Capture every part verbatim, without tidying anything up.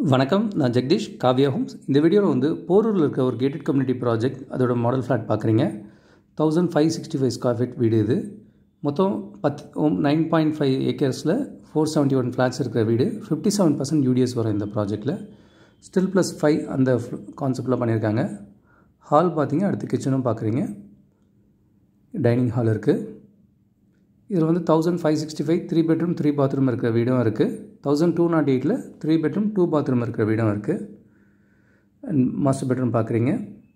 வணக்கம், நான் ஜெகதீஷ், காவியா ஹோம்ஸ். இந்த வீடியோவில் வந்து போரூரில் இருக்க ஒரு கேட்டட் கம்யூனிட்டி ப்ராஜெக்ட், அதோட மாடல் ஃப்ளாட் பார்க்குறீங்க. Thousand five sixty five square feet வீடு இது. மொத்தம் பத்து நைன் பாயிண்ட் ஃபைவ் ஏக்கர்ஸில் ஃபோர் செவன்ட்டி ஒன் ஃப்ளாட்ஸ் இருக்கிற வீடு. ஃபிஃப்டி செவன் பர்சன்ட் யூடிஎஸ் வரும் இந்த ப்ராஜெக்டில். ஸ்டில் ப்ளஸ் ஃபைவ் அந்த கான்செப்டில் பண்ணியிருக்காங்க. ஹால் பார்த்தீங்க, அடுத்து கிச்சனும் பார்க்குறீங்க. டைனிங் ஹால் இருக்குது. இதில் வந்து thousand five sixty five three bedroom three bathroom இருக்கிற வீடும் இருக்குது. தௌசண்ட் டூ நாட் எயிட்டில் த்ரீ பெட்ரூம் டூ பாத்ரூம் இருக்கிற வீடும் இருக்குது. அண்ட் மாஸ்டர் பெட்ரூம் பார்க்குறீங்க.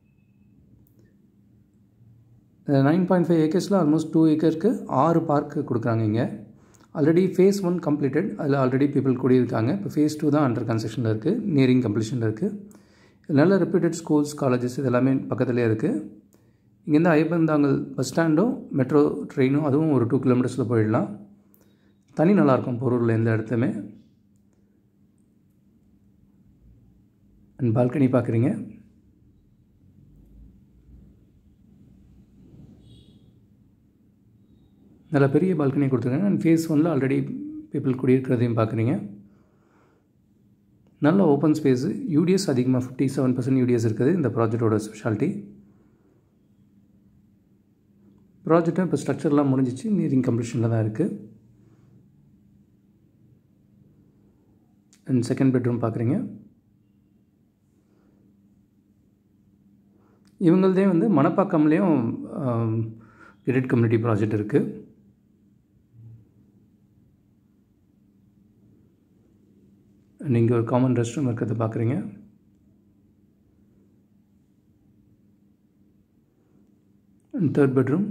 நைன் பாயிண்ட் ஃபைவ் ஏக்கர்ஸில் ஆல்மோஸ்ட் டூ ஏக்கருக்கு ஆறு பார்க்கு கொடுக்குறாங்க இங்கே. ஆல்ரெடி ஃபேஸ் ஒன் கம்ப்ளீட்டட், அதில் ஆல்ரெடி பீப்புள் கூடியிருக்காங்க. இப்போ ஃபேஸ் டூ தான் அண்டர் கன்ஸ்ட்ரக்ஷனில் இருக்குது, நியரிங் கம்ப்ளீஷனில் இருக்குது. நல்ல ரெப்யூட்டட் ஸ்கூல்ஸ், காலேஜஸ் இது எல்லாமே பக்கத்துலேயே இருக்குது. இங்கேருந்து ஐயப்பந்தாங்கல் பஸ் ஸ்டாண்டும் மெட்ரோ ட்ரெயினும் அதுவும் ஒரு டூ கிலோமீட்டர்ஸில் போயிடலாம். தனி நல்லாயிருக்கும் போரூரில் எந்த இடத்துமே. அண்ட் பால்கனி பார்க்குறீங்க. நல்ல பெரிய பால்கனி கொடுத்துருக்காங்க. அண்ட் ஃபேஸ் ஒன்னில் ஆல்ரெடி பீப்புள் குடியிருக்கிறதையும் பார்க்குறீங்க. நல்ல ஓப்பன் ஸ்பேஸு. யூடிஎஸ் அதிகமாக ஃபிஃப்டி செவன் பர்சன்ட் யூடிஎஸ் இருக்குது இந்த ப்ராஜெக்டோட ஸ்பெஷாலிட்டி. ப்ராஜெக்டும் இப்போ ஸ்ட்ரக்சர்லாம் முடிஞ்சிச்சு, நியரிங் கம்ப்ளீஷனில் தான் இருக்குது. அண்ட் செகண்ட் பெட்ரூம் பார்க்குறீங்க. இவங்களதே வந்து மணப்பாக்கம்லேயும் கேட்டட் கம்யூனிட்டி ப்ராஜெக்ட் இருக்குது. நீங்கள் ஒரு காமன் ரெஸ்ட் ரூம் இருக்கிறத பார்க்குறீங்க. And third bedroom.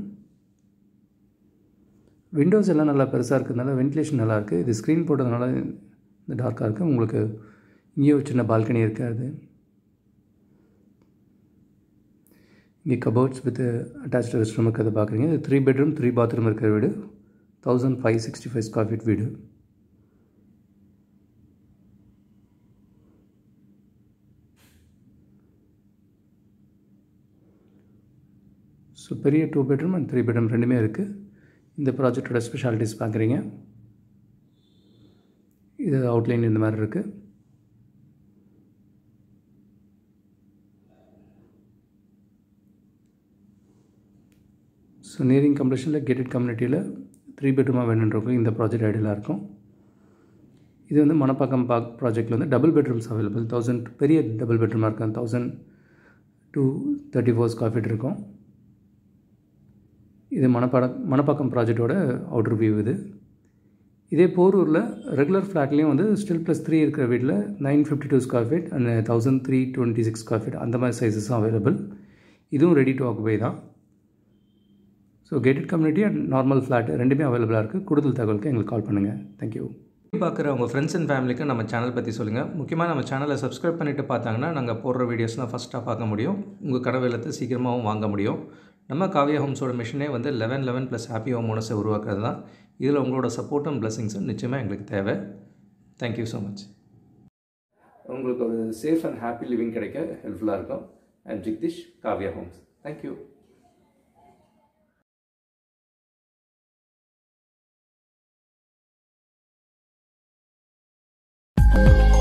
விண்டோஸ் எல்லாம் நல்லா பெருசாக இருக்கிறதுனால வென்டிலேஷன் நல்லாயிருக்கு. இது ஸ்க்ரீன் போட்டதுனால இந்த டார்க்காக இருக்குது. உங்களுக்கு இங்கே ஒரு சின்ன பால்கனி இருக்காது. இங்கே cupboards with attached rest room இருக்கிறத பார்க்குறீங்க. இது த்ரீ பெட்ரூம் த்ரீ பாத்ரூம் இருக்கிற வீடு. Thousand five sixty five square feet வீடு. ஸோ பெரிய two bedroom and three bedroom ரெண்டுமே இருக்குது. இந்த ப்ராஜெக்டோட ஸ்பெஷாலிட்டிஸ் பார்க்குறீங்க. இது அவுட்லைன் இந்த மாதிரி இருக்குது. ஸோ நியரிங் கம்ப்ளீஷனில் கேட்டட் கம்யூனிட்டியில் த்ரீ பெட்ரூமாக வேணுன்றவங்களுக்கு இந்த ப்ராஜெக்ட் ஐடியலாக இருக்கும். இது வந்து மணப்பாக்கம் பார்க் ப்ராஜெக்டில் வந்து டபுள் பெட்ரூம்ஸ் அவைலபிள். தௌசண்ட் பெரிய டபுள் பெட்ரூமாக இருக்கும். Thousand two thirty four square feet இருக்கும். இது மணப்பாட மணப்பாக்கம் ப்ராஜெக்டோட அவுட்டர் வியூ இது. இதே போரூரில் ரெகுலர் ஃப்ளாட்லேயும் வந்து ஸ்டில் ப்ளஸ் த்ரீ இருக்கிற வீட்டில் nine fifty two square feet and thousand three twenty six square feet அந்த மாதிரி சைஸஸும் அவைலபிள். இதுவும் ரெடி டு ஆக்குபை தான். So gated community and normal flat ரெண்டுமே அவைலபிளாக இருக்குது. கூடுதல் தகவலுக்கு எங்களுக்கு கால் பண்ணுங்கள். தேங்க்யூ. பார்க்குற உங்கள் ஃப்ரெண்ட்ஸ் அண்ட் ஃபேமிலிக்கு நம்ம சேனல் பற்றி சொல்லுங்கள். முக்கியமாக நம்ம சேனலை சப்ஸ்கிரைப் பண்ணிவிட்டு பார்த்தாங்கன்னா நாங்கள் போடுற வீடியோஸ்லாம் ஃபஸ்ட்டாக பார்க்க முடியும். உங்கள் கனவு இல்லத்தை சீக்கிரமாகவும் வாங்க முடியும். நம்ம காவியா ஹோம்ஸோட மிஷனே வந்து eleven eleven plus happy home ஓனர்ஸை உருவாக்குறது தான். இதில் உங்களோட சப்போர்ட்டும் பிளஸிங்ஸும் நிச்சயமாக எங்களுக்கு தேவை. Thank you so much. உங்களுக்கு ஒரு சேஃப் அண்ட் ஹாப்பி லிவிங் கிடைக்க ஹெல்ப்ஃபுல்லாக இருக்கும். And Jagadish, Kavya homes. Thank you. Thank you.